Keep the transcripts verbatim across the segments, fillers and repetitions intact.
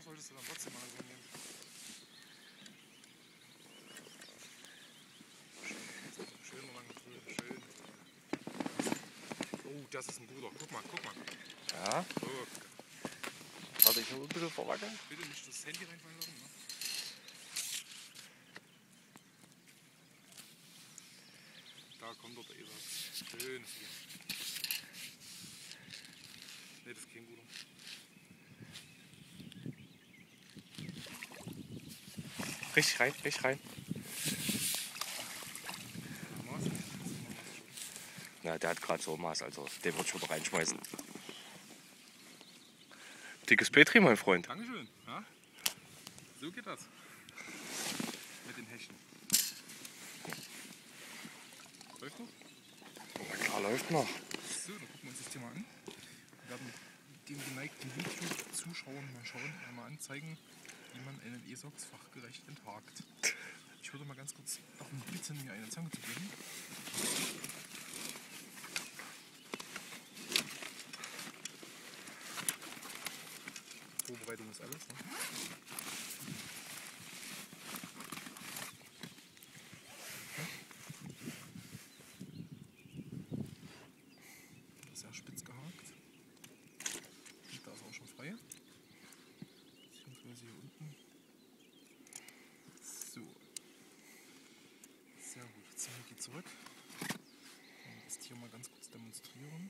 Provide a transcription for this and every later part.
solltest du dann trotzdem mal so nehmen. Schön, schön, lang, schön. Oh, das ist ein guter. Guck mal, guck mal. Ja. Guck. Warte, ich nur ein bisschen verwackeln. Bitte nicht das Handy reinfallen lassen. Ne? Da kommt doch der Esel. Schön ist hier. Ne, das ist kein guter. Richtig rein, richtig rein. Maß? Na, der hat gerade so ein Maß, also den würde ich wieder reinschmeißen. Dickes Petri, mein Freund. Dankeschön. Ja? So geht das. Mit den Hechten. Läuft noch? Na klar, läuft noch. So, dann gucken wir uns das Thema an. Wir werden den geneigten YouTube-Zuschauern mal schauen, mal anzeigen, wie man einen E-Sox fachgerecht enthakt. Ich würde mal ganz kurz darum bitten, mir eine Zange zu geben. Vorbereitung ist alles. Ne? Sehr spitz gehakt. Und da ist auch schon frei. Beziehungsweise hier unten. So. Sehr gut. Die Zange geht zurück. Und das Tier mal ganz kurz demonstrieren.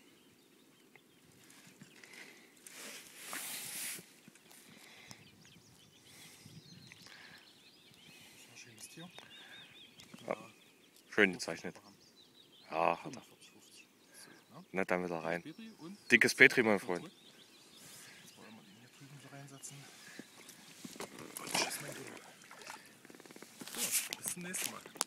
Sehr schönes Tier. Ja, schön gezeichnet. Ja, hat er. Na, dann wieder rein. Dickes Petri, mein Freund. Jetzt wollen wir den hier drüben so reinsetzen. Und tschüss, mein Junge. So, bis zum nächsten Mal.